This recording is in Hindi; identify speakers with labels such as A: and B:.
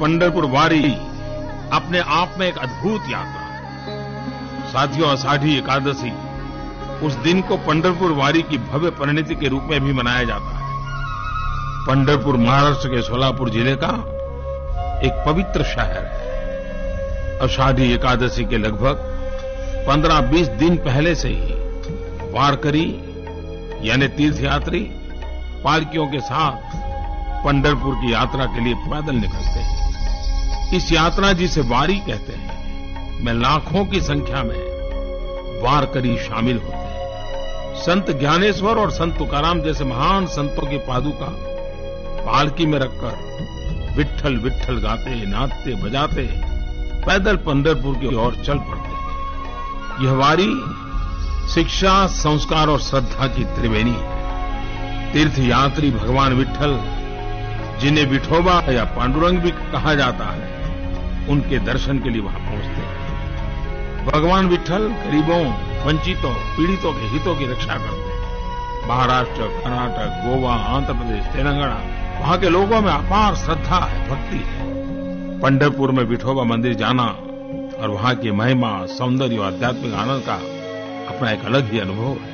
A: पंढरपुर वारी अपने आप में एक अद्भुत यात्रा है। साथियों, आषाढ़ी एकादशी उस दिन को पंढरपुर वारी की भव्य परिणति के रूप में भी मनाया जाता है। पंढरपुर महाराष्ट्र के सोलापुर जिले का एक पवित्र शहर है। आषाढ़ी एकादशी के लगभग 15-20 दिन पहले से ही वारकरी यानी तीर्थयात्री पालकियों के साथ पंढरपुर की यात्रा के लिए पैदल निकलते हैं। इस यात्रा जिसे वारी कहते हैं, में लाखों की संख्या में वारकरी शामिल होते हैं। संत ज्ञानेश्वर और संत तुकाराम जैसे महान संतों की पादुका पालकी में रखकर विट्ठल विट्ठल गाते, नाचते, बजाते पैदल पंढरपुर की ओर चल पड़ते हैं। यह वारी शिक्षा, संस्कार और श्रद्धा की त्रिवेणी है। तीर्थयात्री भगवान विट्ठल, जिन्हें विठोबा या पांडुरंग भी कहा जाता है, उनके दर्शन के लिए वहां पहुंचते हैं। भगवान विट्ठल गरीबों, वंचितों, पीड़ितों के हितों की रक्षा करते हैं। महाराष्ट्र, कर्नाटक, गोवा, आंध्र प्रदेश, तेलंगाना, वहां के लोगों में अपार श्रद्धा है, भक्ति है। पंढरपुर में विठोबा मंदिर जाना और वहां की महिमा, सौंदर्य और आध्यात्मिक आनंद का अपना एक अलग ही अनुभव है।